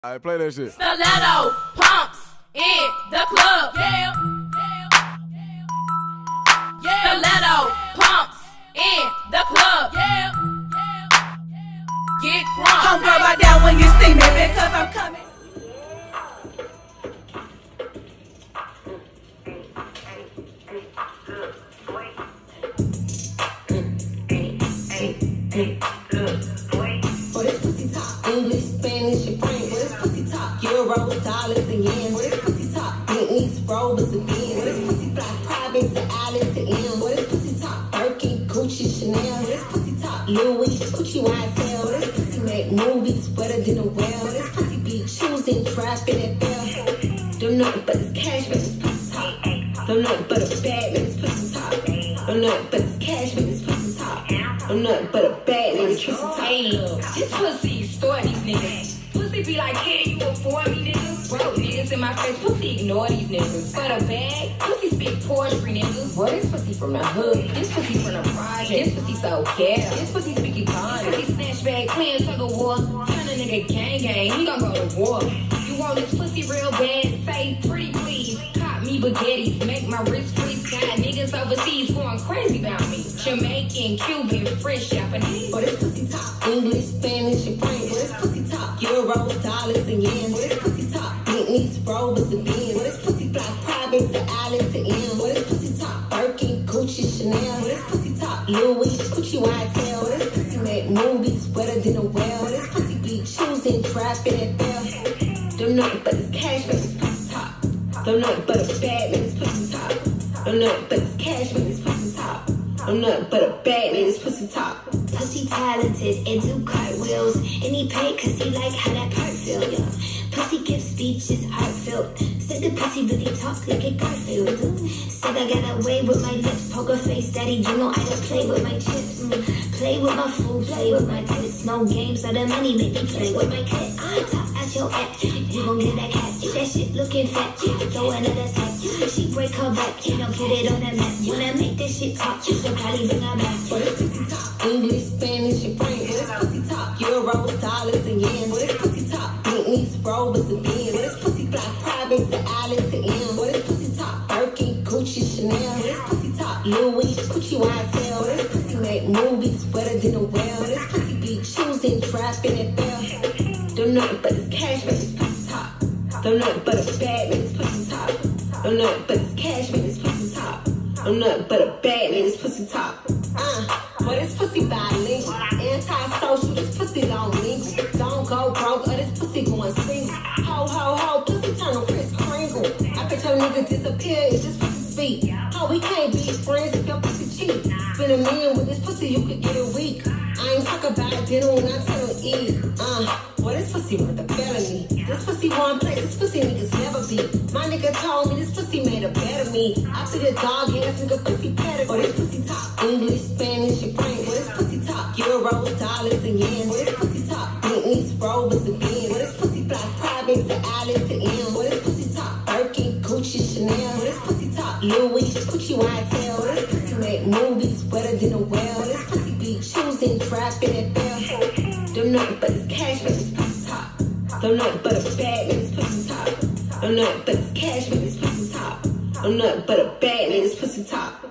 Alright, play that shit. Stiletto pumps in the club. Yeah. Stiletto pumps in the club. Yeah. Get crunk. Don't go back down when you see me because I'm coming. For this pussy talk, English, Spanish, and French. For this pussy talk, euros, dollars, and yen. For this pussy talk, Bentleys, Rovers, and Benz. For this pussy fly private to Alice to M. For this pussy talk, Birkin, Gucci, Chanel. For this pussy talk, Louis, Gucci, YSL. For this pussy make movies better than a well. For this pussy be choosing, trapping, and fell. Don't nothing but this cash, man, this pussy talk. Don't nothing but a bad man, this pussy talk. Don't nothing but this cash, man, this pussy talk. I'm nothing but a bad nigga, this pussy talk. This pussy store these niggas. Pussy be like, can you afford me, niggas? Bro, niggas in my face, pussy ignore these niggas. For the bag, pussy speak poetry, niggas. Boy, this pussy from the hood. This pussy from the project. This pussy so care. This pussy speaking con. Pussy snatch bag, playing tug of war. Turn a nigga gang, he gon' go to war. You want this pussy real bad? Say pretty please. Cop me baguettes, make my wrist freeze. Got niggas overseas going crazy about me. Jamaican, Cuban, French, Japanese. For this pussy talk, English, Spanish, and French. For this pussy talk, euros, dollars, and yen. For this pussy talk, Bentleys, Rovers, and Benz. For this pussy fly private to Alice to M. For this pussy talk, Birkin, Gucci, Chanel. For this pussy talk, Louis, Gucci, YSL. For this pussy make movies better than a well. For this pussy be choosing, trapping, and fell. Don't nothing but this cash, man, this pussy talk. Don't nothing but a bad man, this pussy talk. Don't nothing but this cash, man, this pussy talk. I'm nothing but a bad nigga, this pussy talk. Pussy talented and do cartwheels. And he paid cause he like how that part feel, yeah. Pussy gives speeches heartfelt. Said the pussy really talk like a Garfield. Said I got away with my lips. Poker face, daddy, you know I just play with my chips. Play with my food, play with my tits. No games, so the money make me play with my cat. I top at your app, you gon' get that cat. If that shit looking fat, throw another sack. She break her back, you know, put it on the map. When I make this shit talk, she'll probably bring her back. For this pussy talk, English, Spanish, and French. For this pussy talk, euros, dollars, and yen. For this pussy talk, Bentleys, Rovers, and Benz. For this pussy fly private to Alice to M. For this pussy talk, Birkin, Gucci, Chanel. For this pussy talk, Louis, Gucci, YSL. For this pussy make movies better than a well. For this pussy be choosing, trapping, and fell. Don't nothing but this cash, man, this pussy talk. Don't nothing but a bad man, this pussy talk. Don't nothing but this cash, man, this pussy talk. I'm nothing but a bad nigga, this pussy talk. But this pussy bilingual, anti-social, this pussy long legal. Don't go broke, or this pussy going single. Ho, ho, ho, pussy turn on Kris Kringle. I bet your nigga disappear if this pussy speak. Oh, we can't be friends if your pussy cheap. Spend $1 million with this pussy, you could get a week. I ain't talk about dinner when I tell her eat. Boy, this pussy worth a felony. This pussy one place, this pussy niggas never be. My nigga told me this pussy made a better me. After the dog ass nigga pussy pedigree. For this pussy talk, English, Spanish, and French. For this pussy talk, euros, dollars, and yen. For this pussy talk, Bentleys, Rovers, and Benz. For this pussy fly private to Alice to M. For this pussy talk, Birkin, Gucci, Chanel. For this pussy talk, Louis, Gucci, YSL. For this pussy make movies better than a well. For this pussy be choosing, trapping, and fell. Don't nothing but this cash, man, this pussy talk. Don't nothing but a bad man, this pussy talk. I'm nothing but this cash, man, this pussy talk. I'm nothing but a bad nigga, this pussy talk.